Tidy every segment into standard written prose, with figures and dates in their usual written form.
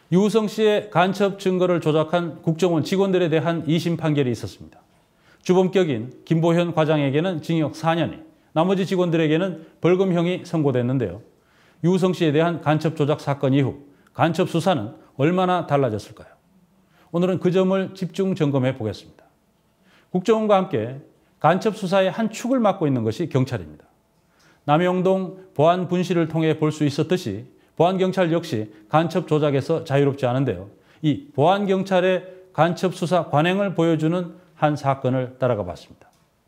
유우성 씨의 간첩 증거를 조작한 국정원 직원들에 대한 2심 판결이 있었습니다. 주범격인 김보현 과장에게는 징역 4년이, 나머지 직원들에게는 벌금형이 선고됐는데요. 유우성 씨에 대한 간첩 조작 사건 이후 간첩 수사는 얼마나 달라졌을까요? 오늘은 그 점을 집중 점검해 보겠습니다. 국정원과 함께 간첩 수사의 한 축을 맡고 있는 것이 경찰입니다. 남영동 보안 분실을 통해 볼 수 있었듯이 보안경찰 역시 간첩 조작에서 자유롭지 않은데요. 이 보안경찰의 간첩 수사 관행을 보여주는 한 사건을 따라가 봤습니다.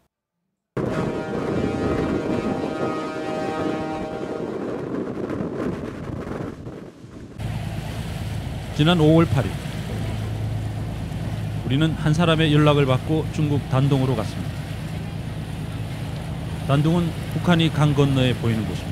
지난 5월 8일 우리는 한 사람의 연락을 받고 중국 단동으로 갔습니다. 단동은 북한이 강 건너에 보이는 곳입니다.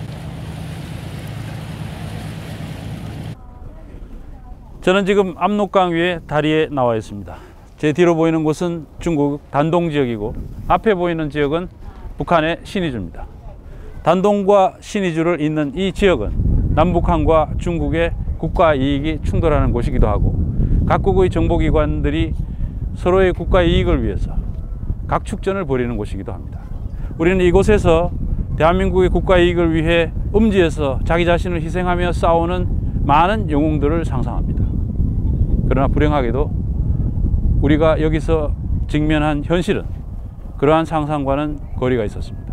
저는 지금 압록강 위에 다리에 나와 있습니다. 제 뒤로 보이는 곳은 중국 단동 지역이고 앞에 보이는 지역은 북한의 신의주입니다. 단동과 신의주를 잇는 이 지역은 남북한과 중국의 국가 이익이 충돌하는 곳이기도 하고 각국의 정보기관들이 서로의 국가 이익을 위해서 각축전을 벌이는 곳이기도 합니다. 우리는 이곳에서 대한민국의 국가 이익을 위해 음지에서 자기 자신을 희생하며 싸우는 많은 영웅들을 상상합니다. 그러나 불행하게도 우리가 여기서 직면한 현실은 그러한 상상과는 거리가 있었습니다.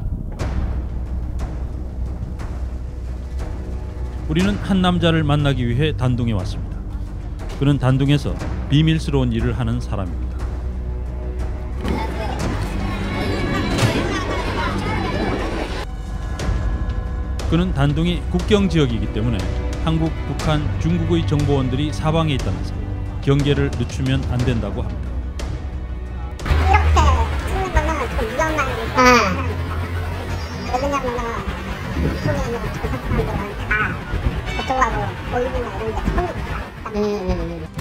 우리는 한 남자를 만나기 위해 단동에 왔습니다. 그는 단동에서 비밀스러운 일을 하는 사람입니다. 그는 단동이 국경 지역이기 때문에 한국, 북한, 중국의 정보원들이 사방에 있다면서 경계를 늦추면 안 된다고 합니다. 이렇게 찍는 거는 좀 위험하니까. 왜냐면은 이쪽에 있는 조사관들은 다 저쪽하고 보이는 이런 데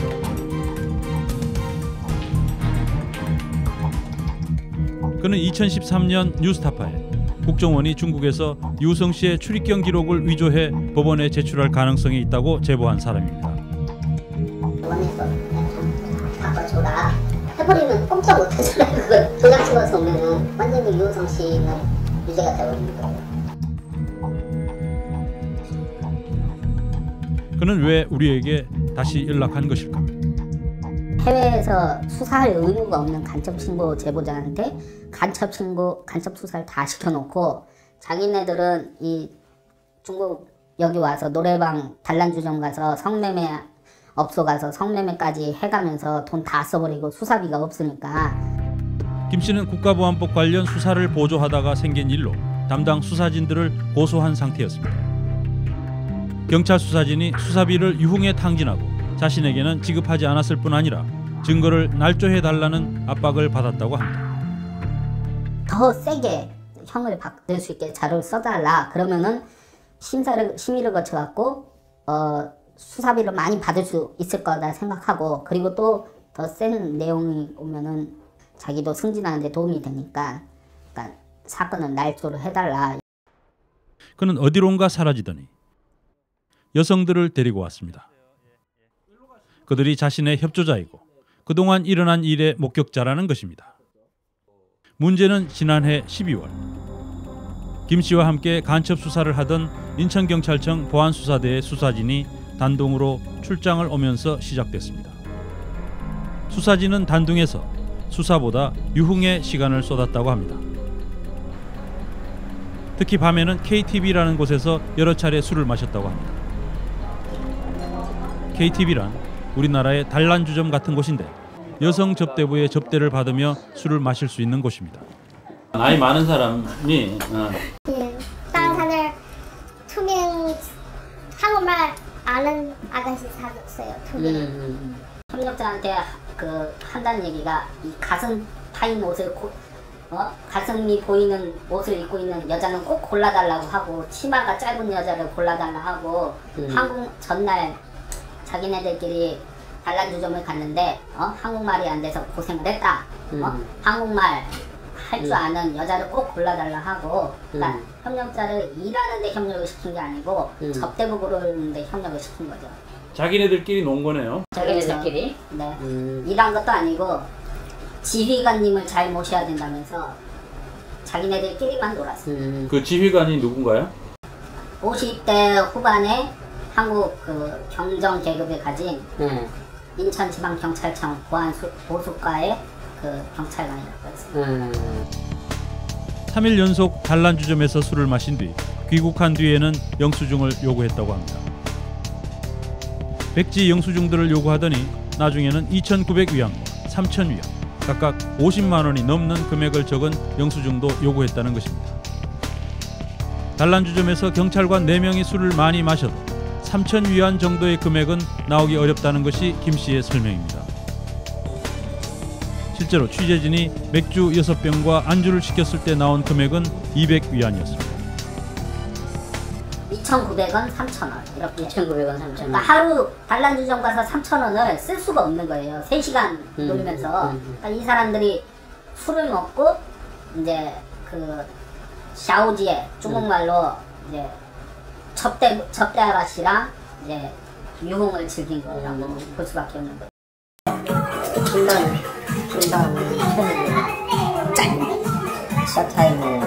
섭니다. 그는 2013년 뉴스타파에 국정원이 중국에서 유우성 씨의 출입경 기록을 위조해 법원에 제출할 가능성이 있다고 제보한 사람입니다. 원에서 바꿔줘라 해버리면 꼼짝 못하잖아요. 그걸 조작 찍어서 오면은 완전히 유우성 씨는 유죄가 되어버리는 거예요. 그는 왜 우리에게 다시 연락한 것일까? 해외에서 수사할 의무가 없는 간첩 신고 제보자한테 간첩 신고, 간첩 수사를 다 시켜놓고 자기네들은 이 중국 여기 와서 노래방 단란주점 가서 성매매 업소 가서 성매매까지 해가면서 돈 다 써버리고 수사비가 없으니까. 김 씨는 국가보안법 관련 수사를 보조하다가 생긴 일로 담당 수사진들을 고소한 상태였습니다. 경찰 수사진이 수사비를 유흥에 탕진하고 자신에게는 지급하지 않았을 뿐 아니라 증거를 날조해달라는 압박을 받았다고 합니다. 더 세게 형을 받을 수 있게 자료를 써달라. 그러면은 심의를 거쳐갖고 수사비를 많이 받을 수 있을 거다 생각하고, 그리고 또 더 센 내용이 오면은 자기도 승진하는 데 도움이 되니까, 그러니까 사건을 날조를 해달라. 그는 어디론가 사라지더니 여성들을 데리고 왔습니다. 그들이 자신의 협조자이고 그동안 일어난 일의 목격자라는 것입니다. 문제는 지난해 12월 김 씨와 함께 간첩 수사를 하던 인천경찰청 보안수사대의 수사진이 단동으로 출장을 오면서 시작됐습니다. 수사진은 단동에서 수사보다 유흥에 시간을 쏟았다고 합니다. 특히 밤에는 KTV라는 곳에서 여러 차례 술을 마셨다고 합니다. KTV란 우리나라의 단란주점 같은 곳인데 여성 접대부의 접대를 받으며 술을 마실 수 있는 곳입니다. 나이 많은 사람이 다른 산을 투명 한국말 아는 아가씨 사줬어요. 투명. 협력자한테 그 한다는 얘기가 이 가슴 파인 옷을 가슴이 보이는 옷을 입고 있는 여자는 꼭 골라달라고 하고, 치마가 짧은 여자를 골라달라 하고, 한국 전날 자기네들끼리 단란주점을 갔는데 한국말이 안 돼서 고생을 했다. 한국말 할 줄 아는 여자를 꼭 골라달라 하고, 그러니까 협력자를 일하는 데 협력을 시킨 게 아니고 접대부 고르는 데 협력을 시킨 거죠. 자기네들끼리 논 거네요. 자기네들끼리? 네. 일한 것도 아니고 지휘관님을 잘 모셔야 된다면서 자기네들끼리만 놀았어요. 그 지휘관이 누군가요? 50대 후반에 한국 그 경정 계급을 가진 인천지방경찰청 보안보수과의 그 경찰관이라고 했어요. 3일 연속 단란주점에서 술을 마신 뒤 귀국한 뒤에는 영수증을 요구했다고 합니다. 백지 영수증들을 요구하더니 나중에는 2,900위안과 3,000위안 각각 50만 원이 넘는 금액을 적은 영수증도 요구했다는 것입니다. 단란주점에서 경찰관 4명이 술을 많이 마셔도 3,000위안 정도의 금액은 나오기 어렵다는 것이 김 씨의 설명입니다. 실제로 취재진이 맥주 6병과 안주를 시켰을 때 나온 금액은 200위안이었습니다. 2,900원, 3,000원 이렇게. 2,900원, 3,000원. 그러니까 하루 단란주점 가서 3,000원을 쓸 수가 없는 거예요. 3시간 놀면서. 그러니까 이 사람들이 술을 먹고 이제 그 샤오지에 중국말로 이제 접대 아가씨랑 이제 유흥을 즐긴 거라고 볼 수밖에 없는 거예요. 분당 시합타임을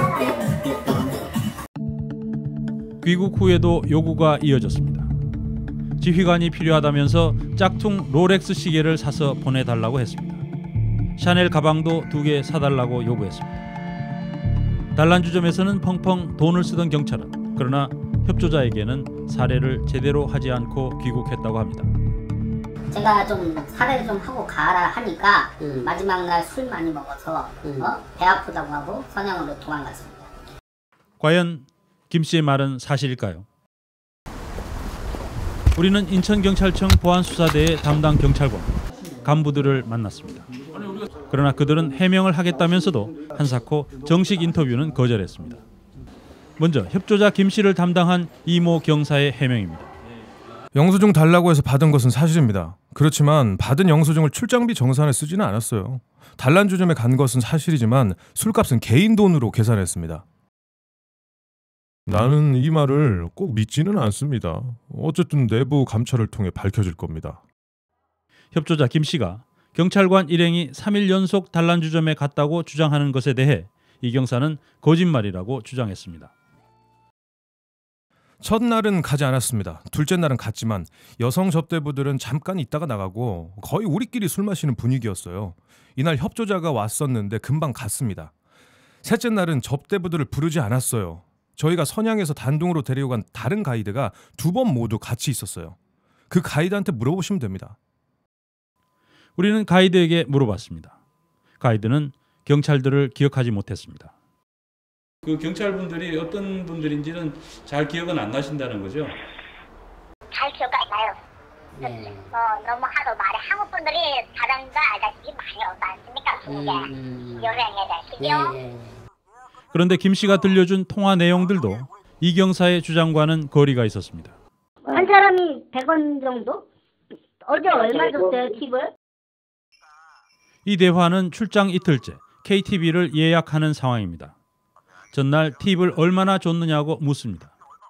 귀국 후에도 요구가 이어졌습니다. 지휘관이 필요하다면서 짝퉁 롤렉스 시계를 사서 보내달라고 했습니다. 샤넬 가방도 2개 사달라고 요구했습니다. 단란주점에서는 펑펑 돈을 쓰던 경찰은 그러나 협조자에게는 사례를 제대로 하지 않고 귀국했다고 합니다. 제가 좀 사례를 좀 하고 가라 하니까 마지막 날 술 많이 먹어서 배 아프다고 하고 선양으로 도망갔습니다. 과연 김 씨의 말은 사실일까요? 우리는 인천경찰청 보안수사대의 담당 경찰관 간부들을 만났습니다. 그러나 그들은 해명을 하겠다면서도 한사코 정식 인터뷰는 거절했습니다. 먼저 협조자 김 씨를 담당한 이모 경사의 해명입니다. 영수증 달라고 해서 받은 것은 사실입니다. 그렇지만 받은 영수증을 출장비 정산에 쓰지는 않았어요. 단란주점에 간 것은 사실이지만 술값은 개인 돈으로 계산했습니다. 나는 이 말을 꼭 믿지는 않습니다. 어쨌든 내부 감찰을 통해 밝혀질 겁니다. 협조자 김 씨가 경찰관 일행이 3일 연속 단란주점에 갔다고 주장하는 것에 대해 이 경사는 거짓말이라고 주장했습니다. 첫날은 가지 않았습니다. 둘째 날은 갔지만 여성 접대부들은 잠깐 있다가 나가고 거의 우리끼리 술 마시는 분위기였어요. 이날 협조자가 왔었는데 금방 갔습니다. 셋째 날은 접대부들을 부르지 않았어요. 저희가 선양에서 단둥으로 데려간 다른 가이드가 2번 모두 같이 있었어요. 그 가이드한테 물어보시면 됩니다. 우리는 가이드에게 물어봤습니다. 가이드는 경찰들을 기억하지 못했습니다. 그 경찰분들이 어떤 분들인지는 잘 기억은 안 나신다는 거죠? 잘 기억 안 나요. 네. 너무 하도 말해 한국 분들이 다른 거 알다시피 많이 오지 않습니까? 중국에 여행에 대해서요. 그런데 김 씨가 들려준 통화 내용들도 이 경사의 주장과는 거리가 있었습니다. 한 사람이 100원 정도? 어제 얼마 줬어요, 팁을? 이 대화는 출장 이틀째 KTV를 예약하는 상황입니다. 전날 팁을 얼마나 줬느냐고 묻습니다.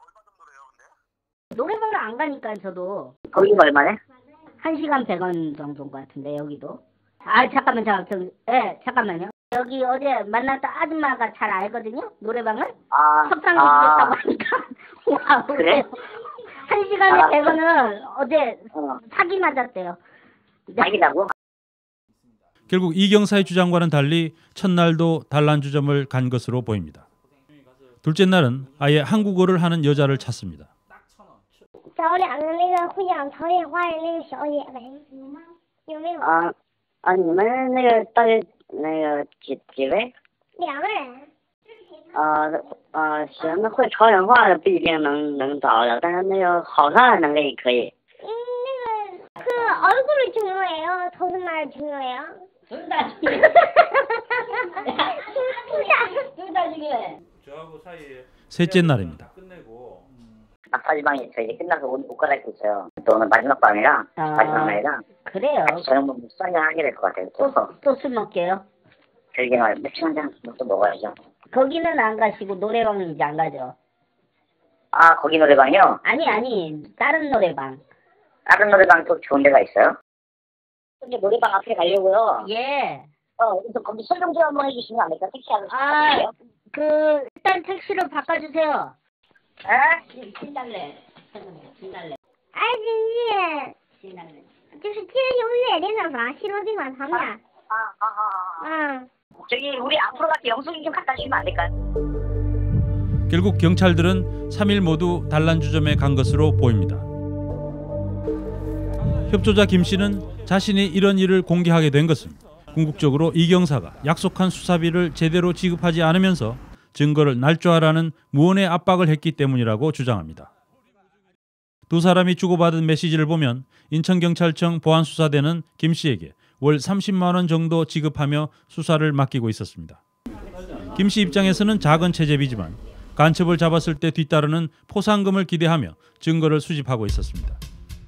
노래방을 안 가니까 저도. 거기가 얼마네? 1시간 100원 정도인 것 같은데 여기도. 아 잠깐만요. 여기 어제 만났던 아줌마가 잘 알거든요. 노래방을. 협상이 주겠다고 하니까. 와, 그래? 1시간에 100원은 어제 사기 맞았대요. 사기라고? 결국 이 경사의 주장과는 달리 첫날도 단란주점을 간 것으로 보입니다. 둘째 날은 아예 한국어를 하는 여자를 찾습니다. 找2个那个会讲朝鲜话的那个小姐呗，有没有？ 你们那个大概那个几位 2个人。 行，那会朝鲜话的不一定能找着，但是那个好看的那个也可以。 그 얼굴을 중요해요?头的말을 중요해요? 둘 다 중요해. 둘 다 중요해. 저하고 사이에 셋째 날입니다. 마사지방이 저희 끝나서 옷 갈아입고 있어요. 또 오늘 마지막 밤이라 마지막 날이라 그래요. 저녁 먹으면 술 한잔 하게 될 것 같아요. 또 술 먹게요? 길게 말 맥주 한잔 또 먹어야죠. 거기는 안 가시고 노래방은 이제 안 가죠? 거기 노래방이요? 아니 다른 노래방. 다른 노래방 또 좋은 데가 있어요? 근데 노래방 앞에 가려고요. 예. 그래서 거기 설명 좀 한번 해주시면 안 될까? 택시하고 그 일단 택시로 바꿔주세요. 신달래. 신달래. 新就是接永远连锁房西罗宾馆旁边。 저기 우리 앞으로 갈때 영수증 좀 갖다 주시면 안 될까요? 결국 경찰들은 3일 모두 단란주점에 간 것으로 보입니다. 협조자 김 씨는 자신이 이런 일을 공개하게 된 것은 궁극적으로 이 경사가 약속한 수사비를 제대로 지급하지 않으면서 증거를 날조하라는 무언의 압박을 했기 때문이라고 주장합니다. 두 사람이 주고받은 메시지를 보면 인천경찰청 보안수사대는 김 씨에게 월 30만 원 정도 지급하며 수사를 맡기고 있었습니다. 김 씨 입장에서는 작은 채집이지만 간첩을 잡았을 때 뒤따르는 포상금을 기대하며 증거를 수집하고 있었습니다.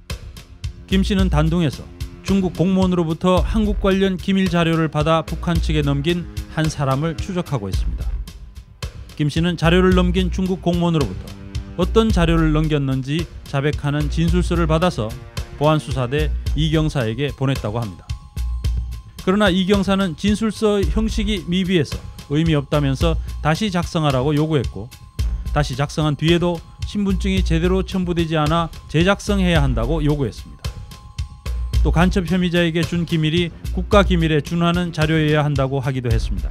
김 씨는 단둥에서 중국 공무원으로부터 한국 관련 기밀 자료를 받아 북한 측에 넘긴 한 사람을 추적하고 있습니다. 김 씨는 자료를 넘긴 중국 공무원으로부터 어떤 자료를 넘겼는지 자백하는 진술서를 받아서 보안수사대 이경사에게 보냈다고 합니다. 그러나 이경사는 진술서 형식이 미비해서 의미 없다면서 다시 작성하라고 요구했고, 다시 작성한 뒤에도 신분증이 제대로 첨부되지 않아 재작성해야 한다고 요구했습니다. 또 간첩 혐의자에게 준 기밀이 국가기밀에 준하는 자료여야 한다고 하기도 했습니다.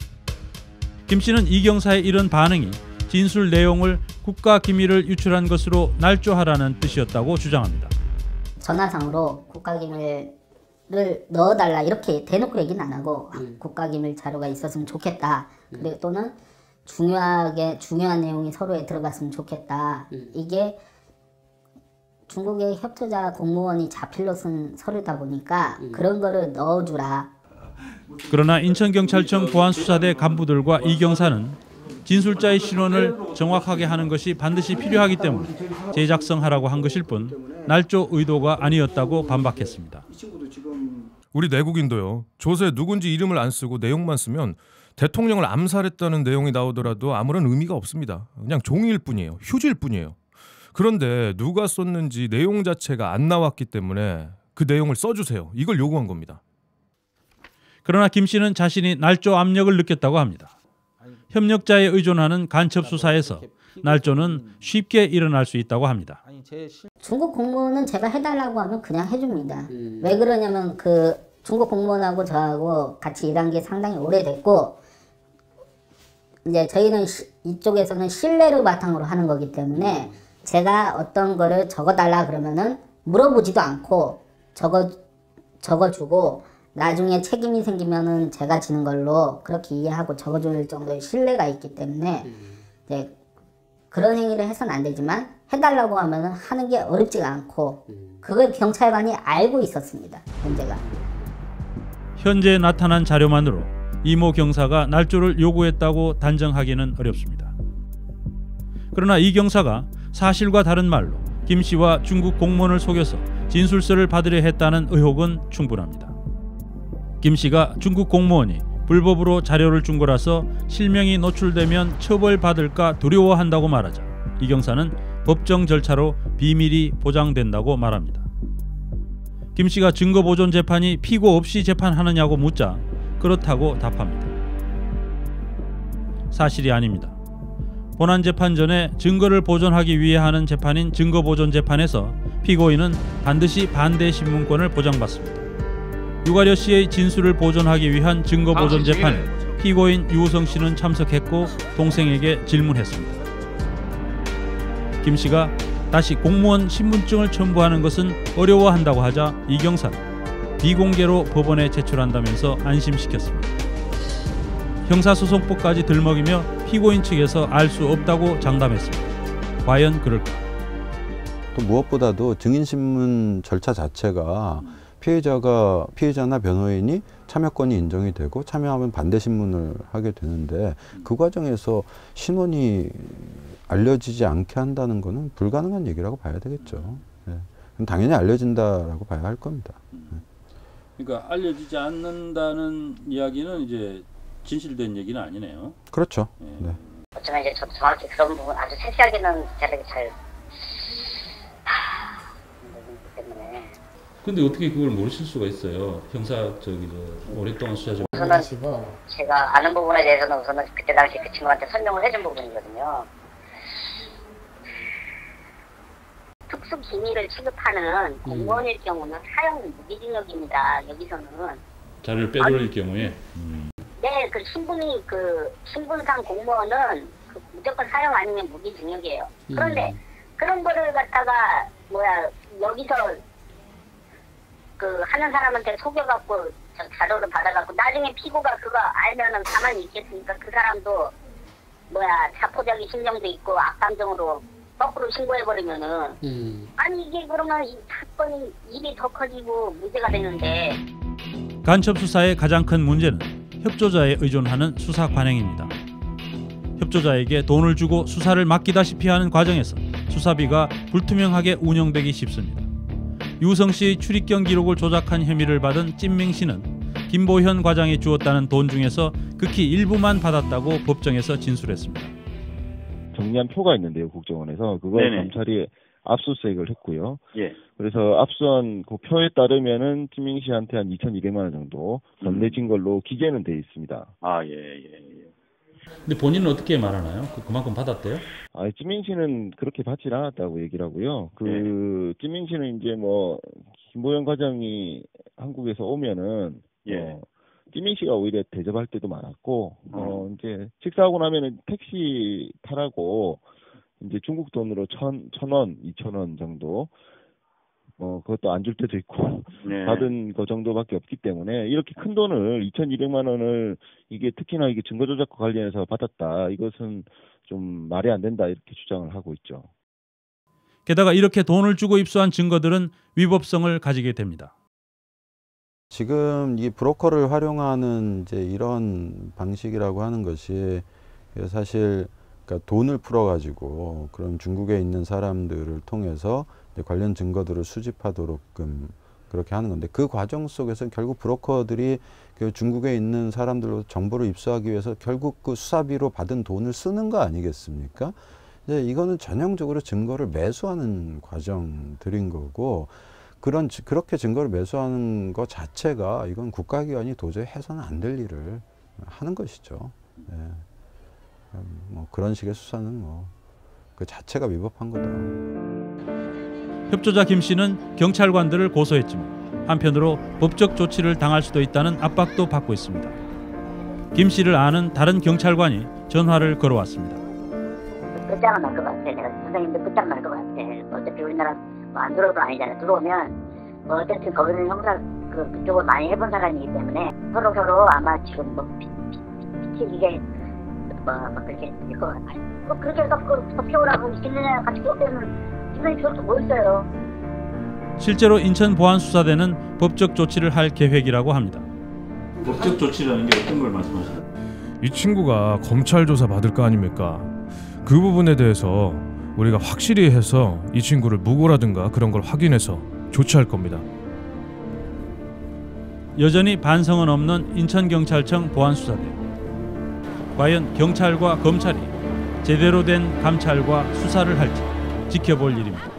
김 씨는 이경사의 이런 반응이 진술 내용을 국가기밀을 유출한 것으로 날조하라는 뜻이었다고 주장합니다. 전화상으로 국가기밀을 넣어달라 이렇게 대놓고 얘기는 안 하고 국가기밀 자료가 있었으면 좋겠다. 그리고 또는 중요한 내용이 서로에 들어갔으면 좋겠다. 이게 중국의 협조자 공무원이 자필로 쓴 서류다 보니까 그런 거를 넣어주라. 그러나 인천경찰청 보안수사대 간부들과 이경사는 진술자의 신원을 정확하게 하는 것이 반드시 필요하기 때문에 재작성하라고 한 것일 뿐 날조 의도가 아니었다고 반박했습니다. 우리 내국인도요. 조서에 누군지 이름을 안 쓰고 내용만 쓰면 대통령을 암살했다는 내용이 나오더라도 아무런 의미가 없습니다. 그냥 종이일 뿐이에요. 휴지일 뿐이에요. 그런데 누가 썼는지 내용 자체가 안 나왔기 때문에 그 내용을 써주세요. 이걸 요구한 겁니다. 그러나 김 씨는 자신이 날조 압력을 느꼈다고 합니다. 협력자에 의존하는 간첩 수사에서 날조는 쉽게 일어날 수 있다고 합니다. 중국 공무원은 제가 해달라고 하면 그냥 해줍니다. 왜 그러냐면 그 중국 공무원하고 저하고 같이 일한 게 상당히 오래됐고, 이제 저희는 이쪽에서는 신뢰를 바탕으로 하는 거기 때문에 제가 어떤 거를 적어달라 그러면은 물어보지도 않고 적어주고 나중에 책임이 생기면은 제가 지는 걸로 그렇게 이해하고 적어줄 정도의 신뢰가 있기 때문에 이제 그런 행위를 해서는 안 되지만 해달라고 하면은 하는 게 어렵지가 않고 그걸 경찰관이 알고 있었습니다. 문제가. 현재 나타난 자료만으로 이모 경사가 날조를 요구했다고 단정하기는 어렵습니다. 그러나 이 경사가 사실과 다른 말로 김 씨와 중국 공무원을 속여서 진술서를 받으려 했다는 의혹은 충분합니다. 김 씨가 중국 공무원이 불법으로 자료를 준 거라서 실명이 노출되면 처벌받을까 두려워한다고 말하자 이 경사는 법정 절차로 비밀이 보장된다고 말합니다. 김 씨가 증거보존 재판이 피고 없이 재판하느냐고 묻자 그렇다고 답합니다. 사실이 아닙니다. 본안 재판 전에 증거를 보존하기 위해 하는 재판인 증거보존 재판에서 피고인은 반드시 반대 신문권을 보장받습니다. 유가려 씨의 진술을 보존하기 위한 증거보존 재판에 피고인 유우성 씨는 참석했고 동생에게 질문했습니다. 김 씨가 다시 공무원 신분증을 첨부하는 것은 어려워한다고 하자 이경사는 비공개로 법원에 제출한다면서 안심시켰습니다. 형사소송법까지 들먹이며 피고인 측에서 알 수 없다고 장담했습니다. 과연 그럴까? 또 무엇보다도 증인신문 절차 자체가 피해자나 변호인이 참여권이 인정이 되고 참여하면 반대 신문을 하게 되는데 그 과정에서 신원이 알려지지 않게 한다는 것은 불가능한 얘기라고 봐야 되겠죠. 네. 당연히 알려진다라고 봐야 할 겁니다. 그러니까 알려지지 않는다는 이야기는 이제 진실된 얘기는 아니네요. 그렇죠. 네. 어쩌면 이제 저도 정확히 그런 부분 아주 세세하게는 제가 잘 때문에 근데 어떻게 그걸 모르실 수가 있어요? 형사 오랫동안 수사 좀 우선은 제가 아는 부분에 대해서는 우선은 그때 당시 그 친구한테 설명을 해준 부분이거든요. 특수 기밀을 취급하는 공무원일 경우는 사형 무기징역입니다. 여기서는 자료를 빼돌릴 경우에 네, 그 신분상 공무원은 무조건 사형 아니면 무기징역이에요. 그런데 그런 거를 갖다가 여기서 그 하는 사람한테 속여갖고 자료를 받아갖고 나중에 피고가 그거 알면은 가만히 있겠습니까? 그 사람도 자포자기 심정도 있고 악감정으로 거꾸로 신고해버리면은 아니 이게 그러면 이 사건이 일이 더 커지고 문제가 되는데. 간첩 수사의 가장 큰 문제는 협조자에 의존하는 수사 관행입니다. 협조자에게 돈을 주고 수사를 맡기다시피 하는 과정에서 수사비가 불투명하게 운영되기 쉽습니다. 유성 씨의 출입경 기록을 조작한 혐의를 받은 찐맹 씨는 김보현 과장이 주었다는 돈 중에서 극히 일부만 받았다고 법정에서 진술했습니다. 정리한 표가 있는데요, 국정원에서 그걸 네네. 검찰이 압수수색을 했고요. 예. 그래서 압수한 그 표에 따르면은 찐밍 씨한테 한 2,200만 원 정도 건네진 걸로 기재는 돼 있습니다. 아, 예. 근데 본인은 어떻게 말하나요? 그만큼 받았대요? 찐밍 씨는 그렇게 받질 않았다고 얘기를 하고요. 찐밍 씨는 이제 김보현 과장이 한국에서 오면은 찐밍 씨가 오히려 대접할 때도 많았고, 이제 식사하고 나면은 택시 타라고 이제 중국 돈으로 1,000원, 2,000원 정도, 그것도 안 줄 때도 있고, 네. 받은 거 정도밖에 없기 때문에 이렇게 큰 돈을 2,200만 원을 이게 특히나 이게 증거조작과 관련해서 받았다. 이것은 좀 말이 안 된다. 이렇게 주장을 하고 있죠. 게다가 이렇게 돈을 주고 입수한 증거들은 위법성을 가지게 됩니다. 지금 이 브로커를 활용하는 이제 이런 방식이라고 하는 것이 사실 그러니까 돈을 풀어가지고 그런 중국에 있는 사람들을 통해서 이제 관련 증거들을 수집하도록끔 그렇게 하는 건데 그 과정 속에서 결국 브로커들이 그 중국에 있는 사람들로 정보를 입수하기 위해서 결국 그 수사비로 받은 돈을 쓰는 거 아니겠습니까? 이제 이거는 전형적으로 증거를 매수하는 과정들인 거고 그렇게 증거를 매수하는 것 자체가 이건 국가기관이 도저히 해서는 안 될 일을 하는 것이죠. 네. 그런 식의 수사는 그 자체가 위법한 거다. 협조자 김 씨는 경찰관들을 고소했지만 한편으로 법적 조치를 당할 수도 있다는 압박도 받고 있습니다. 김 씨를 아는 다른 경찰관이 전화를 걸어왔습니다. 끝장은 날 것 같아. 내가 선생님도 끝장 날 것 같아. 어차피 우리나라 안 들어오도 아니잖아요. 들어오면 어쨌든 거기는 형사 그쪽을 많이 해본 사람이기 때문에 서로 아마 지금 피치기게 그렇게 될 것 같아요. 그렇게 해서 피우라고 있겠느냐 같이 쫓으면 기분이 좋을 수 뭐 있어요. 실제로 인천 보안수사대는 법적 조치를 할 계획이라고 합니다. 법적 조치라는 게 어떤 걸 말씀하시나요? 이 친구가 검찰 조사 받을 거 아닙니까? 그 부분에 대해서 우리가 확실히 해서 이 친구를 무고라든가 그런 걸 확인해서 조치할 겁니다. 여전히 반성은 없는 인천경찰청 보안수사대. 과연 경찰과 검찰이 제대로 된 감찰과 수사를 할지 지켜볼 일입니다.